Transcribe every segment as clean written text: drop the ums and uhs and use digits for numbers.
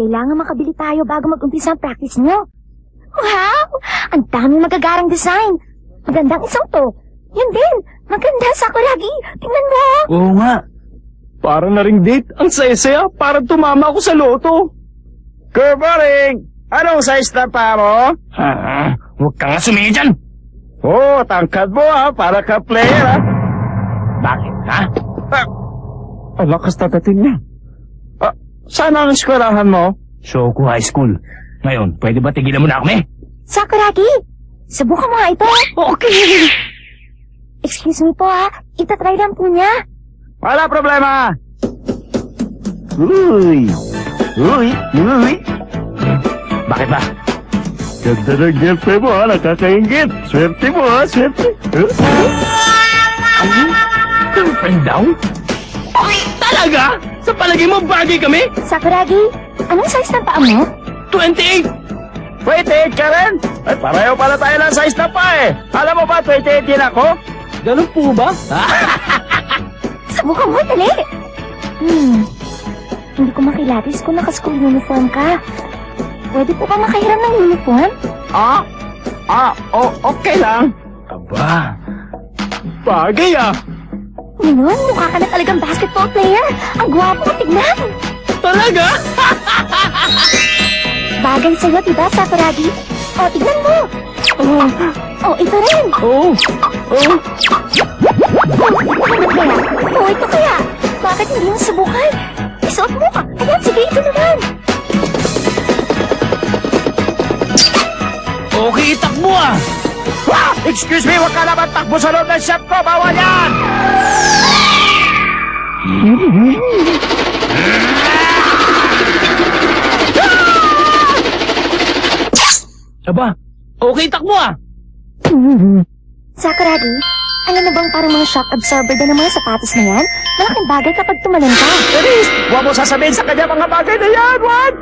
Kailangan makabili tayo bago mag-umpisa ang practice nyo. Wow! Ang daming magagarang design. Magandang isang to. Yan din. Maganda, Sakuragi. Tingnan mo. Oo nga. Parang na ring date. Ang saya-saya. Parang tumama ako sa loto. Good morning! Anong size na pa mo? Huwag ka nga sumingin dyan. Tangkad mo para ka player Bakit, ha? Ang lakas na dating niya. Saan ang eskwelahan mo? Shoku High School. Ngayon, pwede ba tigilan mo na kami? Sakuragi, subukan mo nga ito. Okay. Excuse me po itatry lang po niya. Wala problema. Uy. Bakit ba? Ganda ng girlfriend mo nakakaingit. Swerte mo swerte. Ano? Girlfriend daw? Talaga? Sa palagay mo bagay kami? Sakuragi, anong size ng paa mo? 28! 28 ka rin? Ay, pareho pala tayo ng size na pa Alam mo ba, 28 din ako? Ganun po ba? Subukan mo, dali. Hindi ko makilatis kung naka-school uniform ka. Pwede po ba makahiram ng uniform? Okay lang. Aba, bagay Ngayon, mukha ka na talagang basketball player. Ang gwapo mo tignan. Talaga? Bagay sa'yo, diba, Sakuragi? Tignan mo. Ito rin. Ito kaya. Bakit hindi mo subukan? Isuot mo ka. Ayan, sige, ito naman. Okay, takbo Excuse me, huwag ka naman takbo sa loob ng shop ko. Bawal yan! Aba, okay, takbo Sakuragi, alam mo bang parang mga shock absorber din ng mga sapatos na yan? Malaking bagay kapag tumalon ka. Denise, huwag mo sasabihin sa kanya mga bagay na yan, Juan!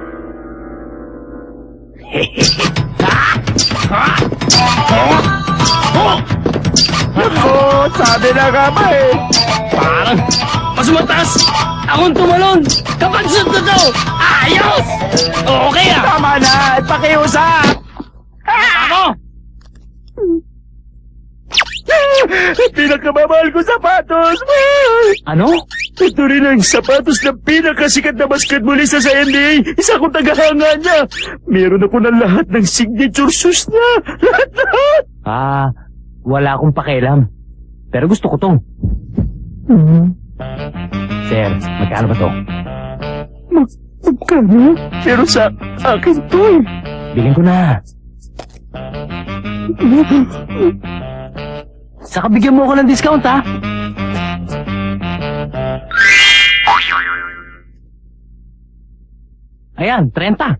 Sabi na nga ba Parang mas mataas akong tumalon kapag sa totoo. Ayos! Okay Tama na, pakiusap! Ako! Pinakamamahal ko sapatos! Ano? Ito rin ang sapatos ng pinakasikat na basketballista sa NBA. Isa akong tagahanga niya. Meron ako ng lahat ng signature shoes niya. Lahat! Wala akong pakialam. Pero gusto ko to. Sir, magkano ba to? Magkano? Pero sa akin to Bilhin ko na. Saka bigyan mo ako ng discount, Ayan, 30.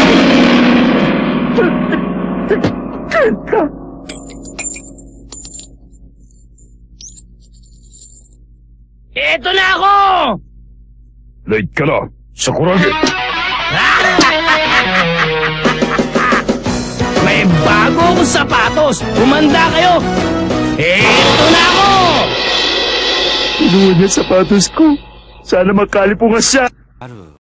30? Eto na ako! Late ka na, Sakuragi. May bago akong sapatos. Humanda kayo. Eto na ako! Kinuha niya sapatos ko. Sana makalipungan siya.